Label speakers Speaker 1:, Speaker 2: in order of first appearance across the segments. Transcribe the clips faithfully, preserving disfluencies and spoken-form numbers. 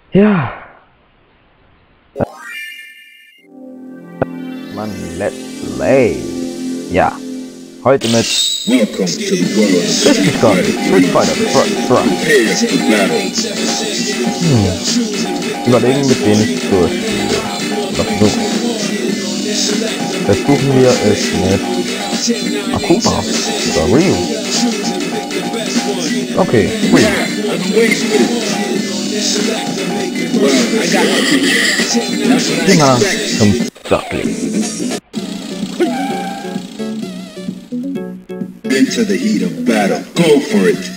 Speaker 1: Ja. Mann, let's play. Ja. Heute mit
Speaker 2: Welcome to the world of
Speaker 1: Street Fighter. Street Fighter.
Speaker 2: Prepare for battle.
Speaker 1: Hm. Überlegen, mit wem ich durchspiele. Versuchen. Versuchen wir es mit Akuma oder Ryu. Okay, Ryu. Finger zum Sattel.
Speaker 2: Into the heat of battle. Go for it.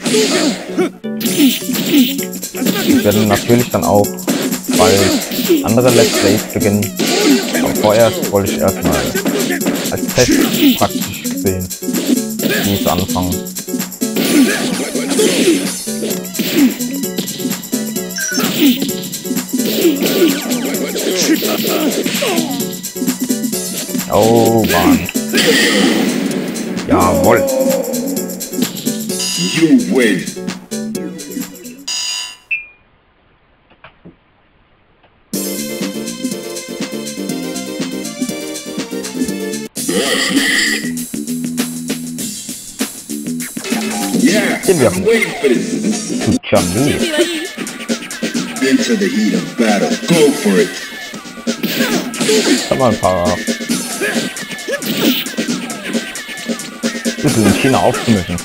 Speaker 1: Wir werden natürlich dann auch bald andere Let's Plays beginnen. Aber vorerst wollte ich erstmal als Test praktisch sehen, wie es anfangen. Oh Mann. Jawohl.
Speaker 2: You win. Yeah,
Speaker 1: Gehen wir
Speaker 2: I'm waiting for this.
Speaker 1: zu Chun-Li.
Speaker 2: Into the heat of battle. Go for it.
Speaker 1: Kann man ein paar bisschen in China aufzumischen.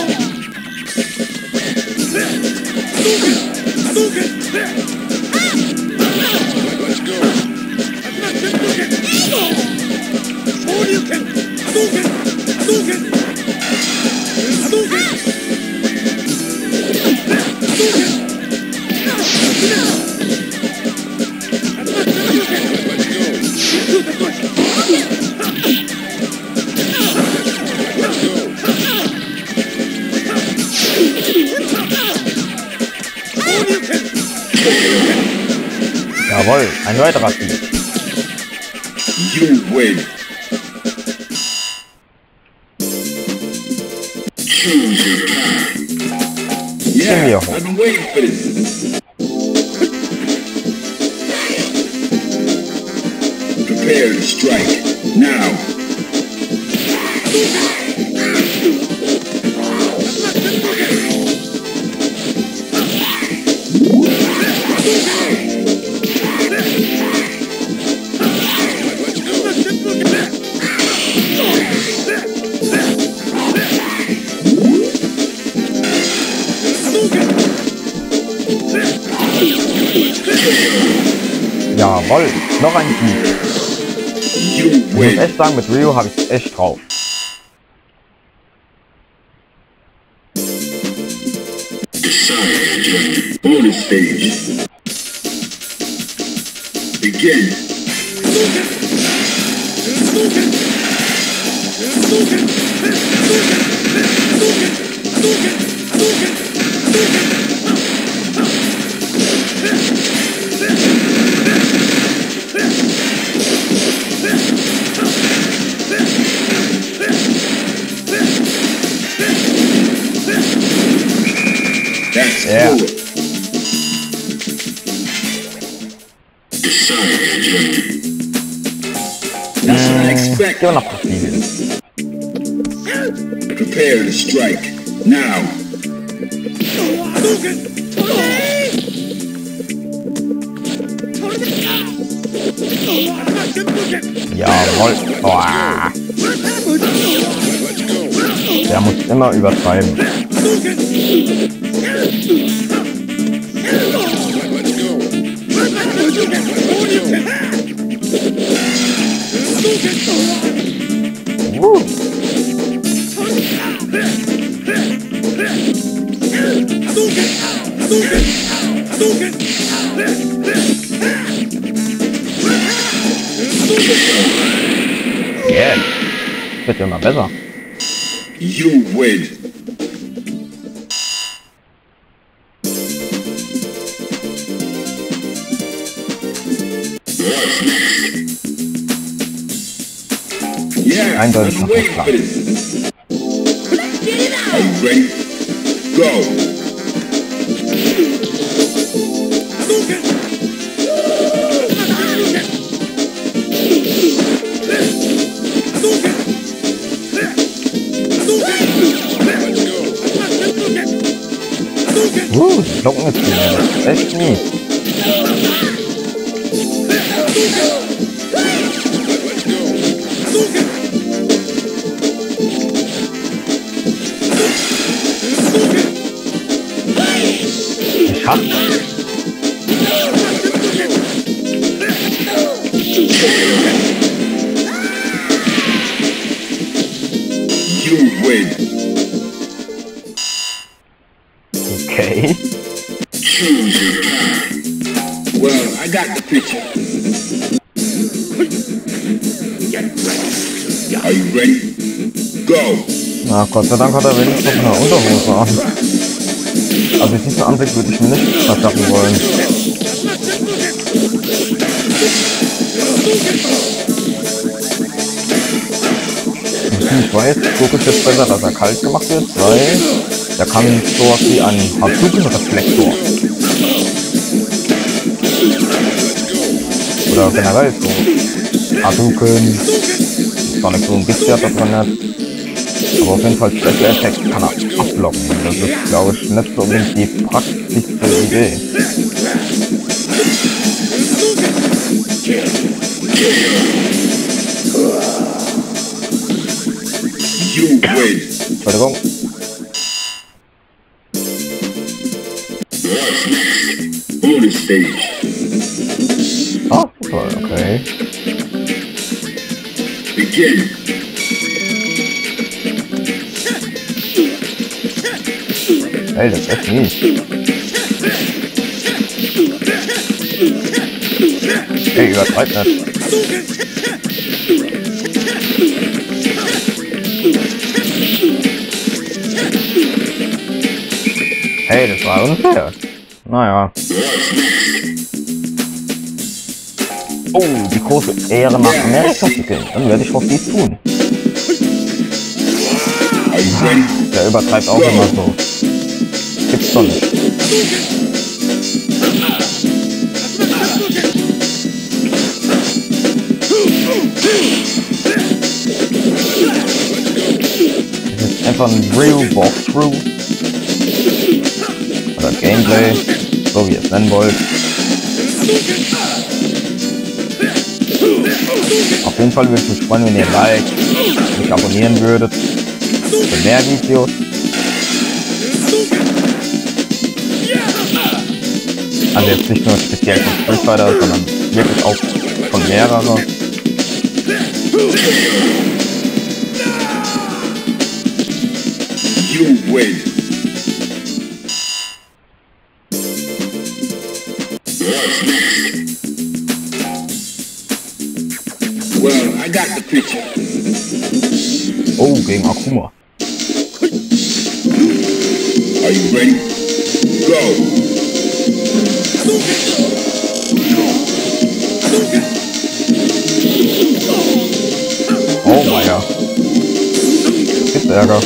Speaker 1: Jawohl, ein weiterer Sieg.
Speaker 2: You win. Choose your path. Yeah,
Speaker 1: wir
Speaker 2: I've been waiting for this. Prepare to strike. Now.
Speaker 1: Jawohl, noch ein Sieg.
Speaker 2: You
Speaker 1: Ich muss
Speaker 2: win.
Speaker 1: echt sagen, mit Ryu habe ich echt drauf.
Speaker 2: Decide your bonus stage. Begin. That's
Speaker 1: Yeah.
Speaker 2: cool. Decide your. That's what I
Speaker 1: Gehen
Speaker 2: expect.
Speaker 1: wir nach Brasilien.
Speaker 2: Prepare to strike. Now.
Speaker 1: Jawohl. Oh. Der muss immer übertreiben. Uh. Yeah. Wird immer besser.
Speaker 2: You win. What's next? Yeah,
Speaker 1: Eindeutig
Speaker 2: I'm
Speaker 1: noch
Speaker 2: waiting
Speaker 1: was
Speaker 2: for this. Are you ready? Go.
Speaker 1: Uh, die Glocken jetzt ziehen, das ist echt mies. Ich hab
Speaker 2: You win.
Speaker 1: okay.
Speaker 2: Choose your time. Well, I got the picture. Are you ready? Go.
Speaker 1: Na, Gott sei Dank hat er wenigstens noch eine Unterhose an. Also diesen Anblick würde ich mir nicht verschaffen wollen. Ich weiß, Goku ist jetzt besser, dass er kalt gemacht wird, weil der kann sowas wie ein Hadouken-Reflektor. Oder generell so Hadouken, gar nicht so ein bisschen da drin nicht. Aber auf jeden Fall Special Effect kann er abblocken. Das ist, glaube ich, nicht so unbedingt die praktischste Idee.
Speaker 2: You win.
Speaker 1: Entschuldigung.
Speaker 2: Bonus stage.
Speaker 1: Ah, super, okay.
Speaker 2: Begin.
Speaker 1: Ey, das ist echt mies. Ey, übertreib nicht. Hey, das war unfair. Naja. Oh, die große Ehre nach Amerika zu gehen. Dann werde ich auch dies tun. Der übertreibt auch immer so. Gibt's doch nicht. Das ist einfach ein Real Walkthrough. Oder Gameplay, so wie ihr es nennen wollt. Auf jeden Fall würde ich mich freuen, wenn ihr like, mich abonnieren würdet für mehr Videos. Also jetzt nicht nur speziell von Street Fighter, sondern wirklich auch von mehreren.
Speaker 2: You win. Well, I got the picture.
Speaker 1: Oh, gegen Akuma.
Speaker 2: Are you ready? Go.
Speaker 1: Oh, Meier. Gibt Ärger.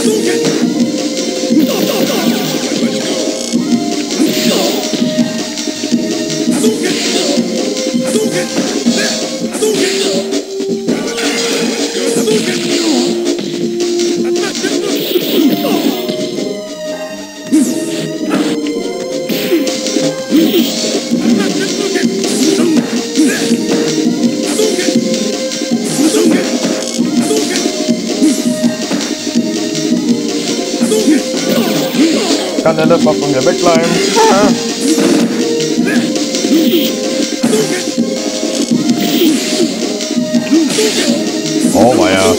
Speaker 1: Kann der nicht mal von mir wegbleiben? Ah. Oh, Meier.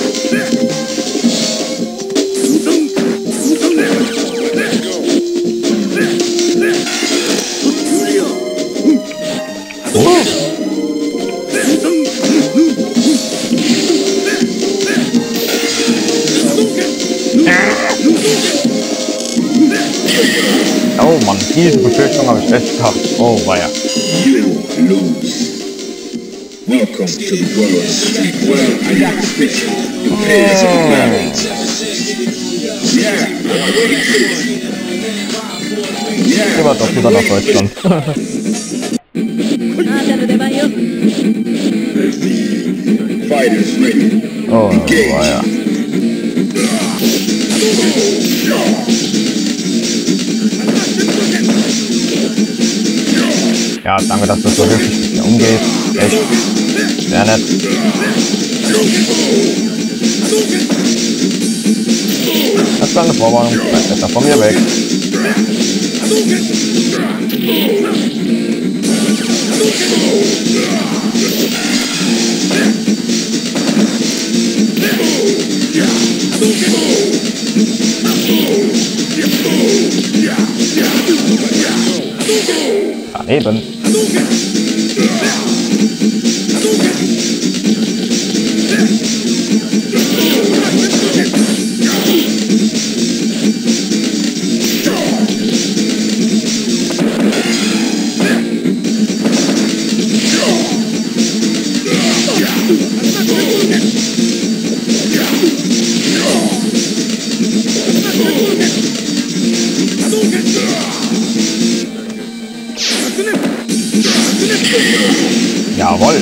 Speaker 1: Oh Mann, diese Befürchtung habe ich echt gehabt. Oh, weia.
Speaker 2: You lose. Welcome to the world of street. Well, I got the picture. Prepare for the battle. Yeah, I'm ready for this.
Speaker 1: Gehen wir doch lieber nach Deutschland.
Speaker 2: Fighters ready.
Speaker 1: Oh, weia. Ja, danke, dass du so höflich mit mir umgehst. Echt. Sehr nett. Das war eine Vorwarnung. Bleib besser von mir weg. Daneben. Jawohl.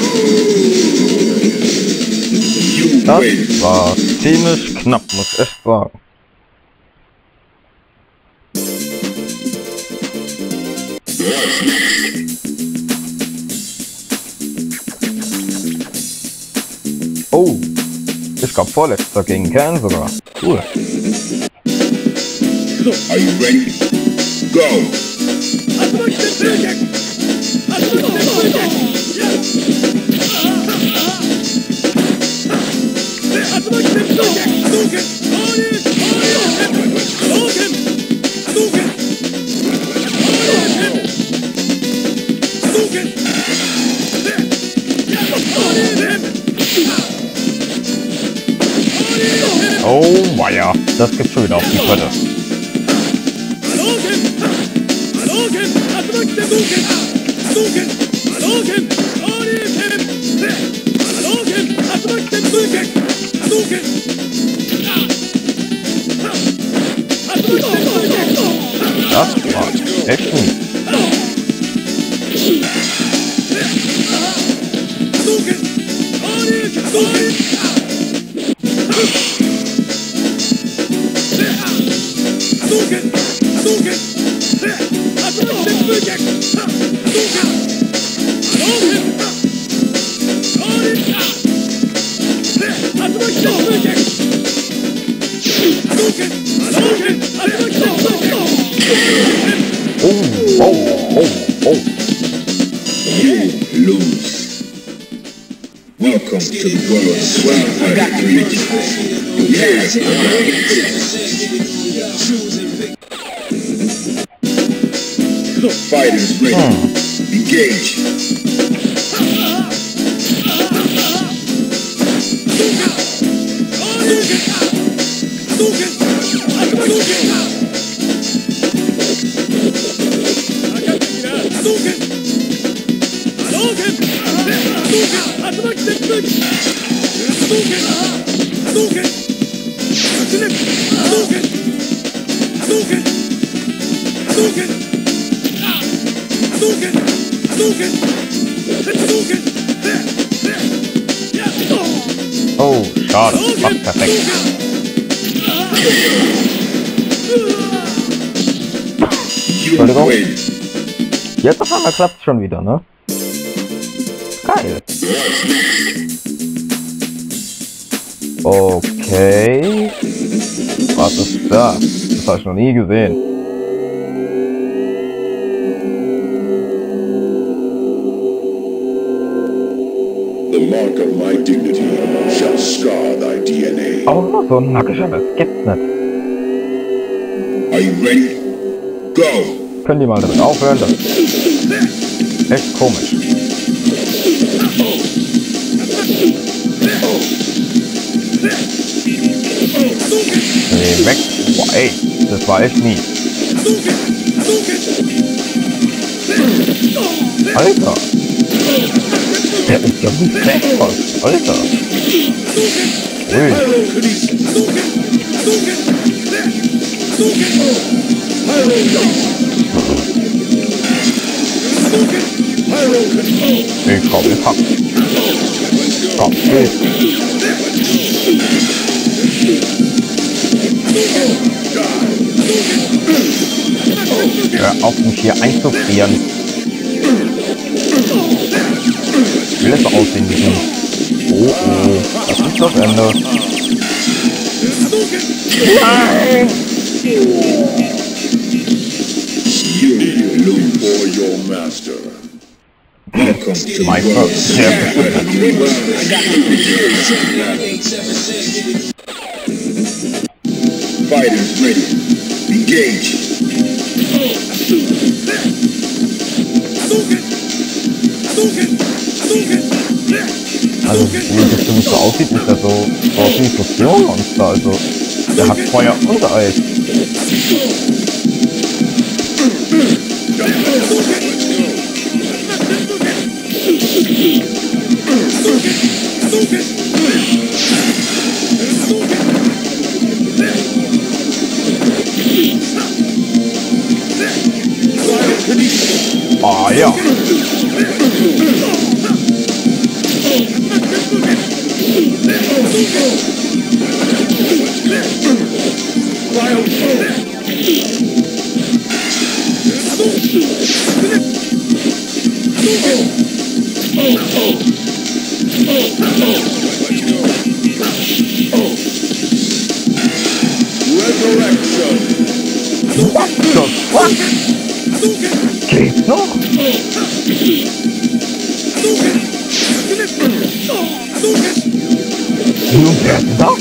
Speaker 1: Das war ziemlich knapp, muss ich echt sagen. Oh, ich glaube vorletzter gegen Kern sogar. Cool.
Speaker 2: Are you ready? Go!
Speaker 1: Oh, weia, das gibt schon wieder auf die Pötte. Das war echt gut. Oh, oh, oh, oh.
Speaker 2: You lose. Welcome to the world's twelve religion. Yes, fighters ready. Hmm. Engage.
Speaker 1: Oh, schade. Fast perfekt. Entschuldigung. Jetzt auf einmal klappt es schon wieder, ne? Geil. Okay. Was ist das? Das habe ich noch nie gesehen.
Speaker 2: The mark of my dignity shall scar thy D N A.
Speaker 1: Auch noch so ein nackiger, das gibt's nicht.
Speaker 2: Are you ready? Go!
Speaker 1: Können die mal damit aufhören? Das ist echt komisch. Nee, weg. Boah, ey, das war echt mies. Alter. Der ist ja wie Fett. Alter. Ui. Ich komm, ich hab. Komm, geht. Hör auf, mich hier einzufrieren. Ich will es doch aussehen wie du. Oh oh, das ist das Ende. Nein!
Speaker 2: You look for your master. Welcome to
Speaker 1: My
Speaker 2: the world.
Speaker 1: first step.
Speaker 2: Fighters ready. Engage.
Speaker 1: Also, wie das für mich so aussieht, ist er so, so aus wie ein Fusion-Monster. Also, der hat Feuer und Eis. Ah ja. What the fuck? Geht's noch? Nun, wer ist das?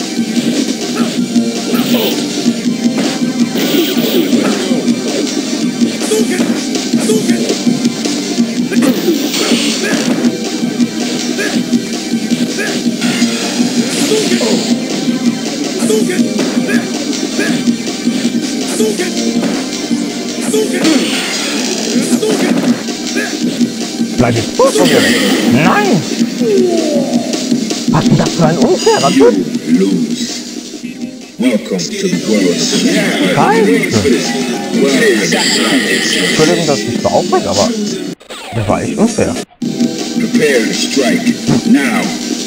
Speaker 1: Bleib jetzt vor von mir weg. Nein! Was ist denn das für ein unfairer Typ?
Speaker 2: Lose. Welcome to the world.
Speaker 1: Scheiße! Entschuldigung, dass ich so aufregt, aber das war echt unfair.
Speaker 2: Prepare to strike. Now.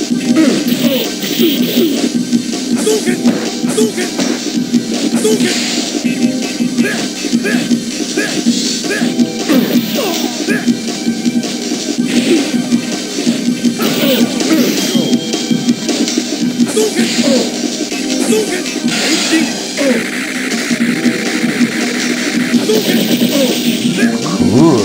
Speaker 1: Cool.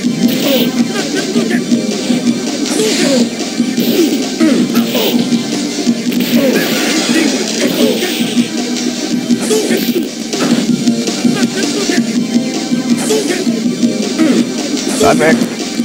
Speaker 1: Bleib weg.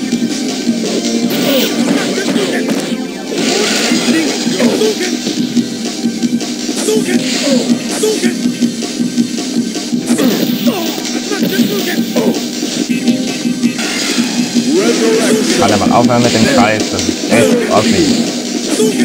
Speaker 1: Kann er mal aufhören mit dem Scheiß, das ist echt assi.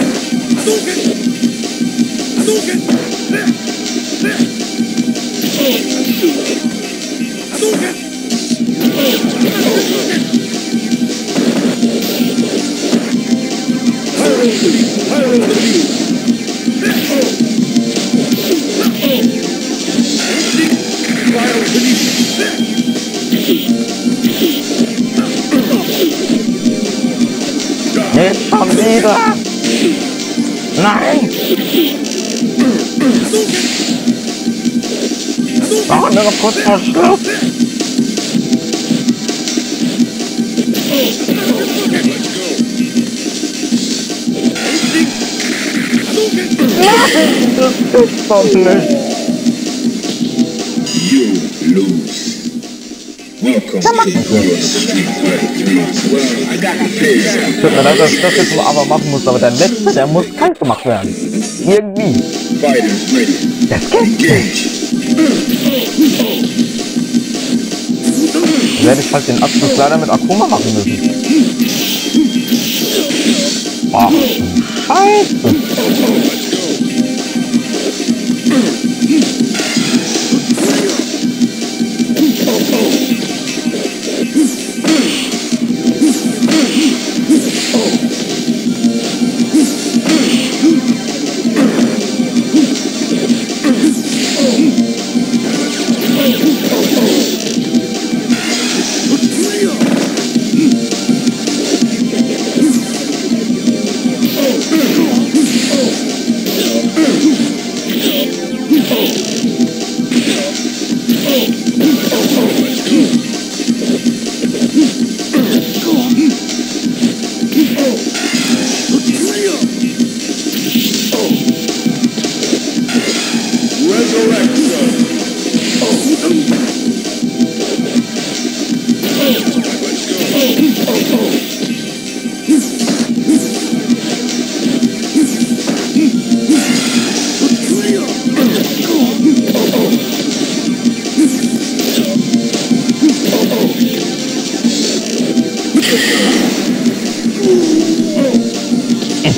Speaker 1: Nicht schon wieder! Nein! Waren wir noch kurz vor Schluss? Nein, das ist doch nicht!
Speaker 2: You lose. Welcome to the world. Well, I got the face.
Speaker 1: Tut mir leid, dass ich das jetzt so aber machen muss, aber der letzte, der muss kalt gemacht werden. Irgendwie.
Speaker 2: Fighters ready.
Speaker 1: Das geht nicht.
Speaker 2: Engage.
Speaker 1: Dann werde ich halt den Abschluss leider mit Akuma machen müssen. Ach du Scheiße.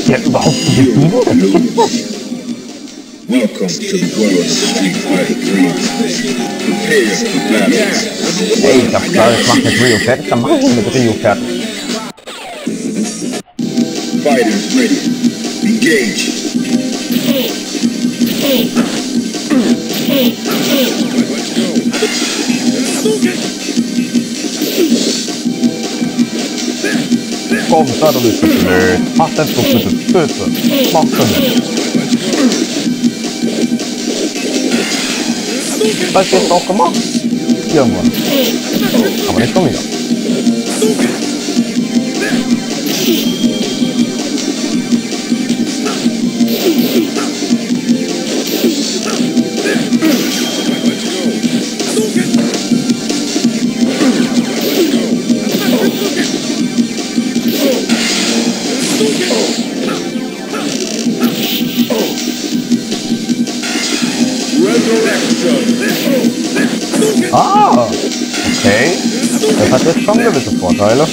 Speaker 1: der überhaupt zu besiegen?
Speaker 2: Welcome to the world of Street Fighter three. Prepare for battle.
Speaker 1: Ey, ich hab klar, ich mach mit Rio fertig, dann mach ich mit Rio fertig.
Speaker 2: Fighters ready. Engage.
Speaker 1: Komm, sei doch nicht so blöd. Mach das doch bitte, bitte. Mach das nicht. Das hast du auch gemacht. Irgendwann. Aber nicht schon wieder. Ah, okay. Das hat jetzt schon gewisse Vorteile.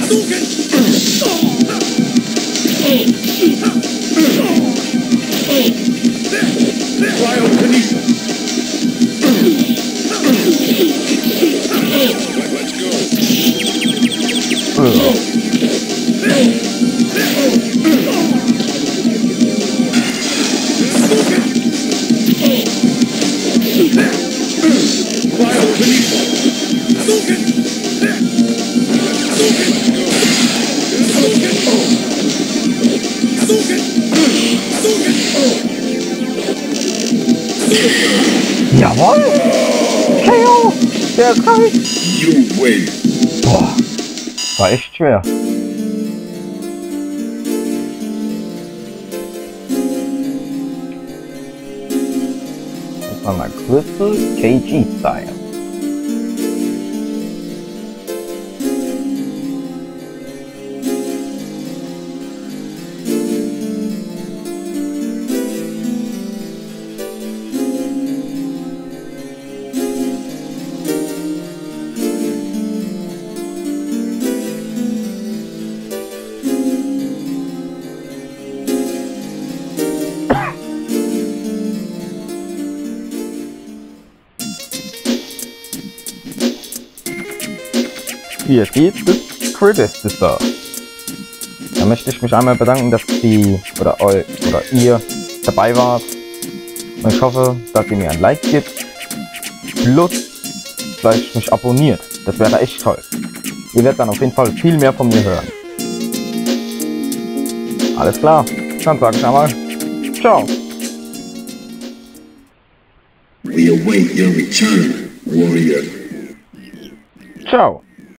Speaker 1: Jawohl! K O! Der ist kalt!
Speaker 2: You win.
Speaker 1: Boah, war echt schwer. Das war mal Crystal K G-Style. Hier steht Critis ist da. Da möchte ich mich einmal bedanken, dass die oder, eu, oder ihr dabei wart. Und ich hoffe, dass ihr mir ein Like gibt. Plus vielleicht mich abonniert. Das wäre echt toll. Ihr werdet dann auf jeden Fall viel mehr von mir hören. Alles klar. Dann sage ich einmal ciao.
Speaker 2: We await your return, warrior.
Speaker 1: Ciao.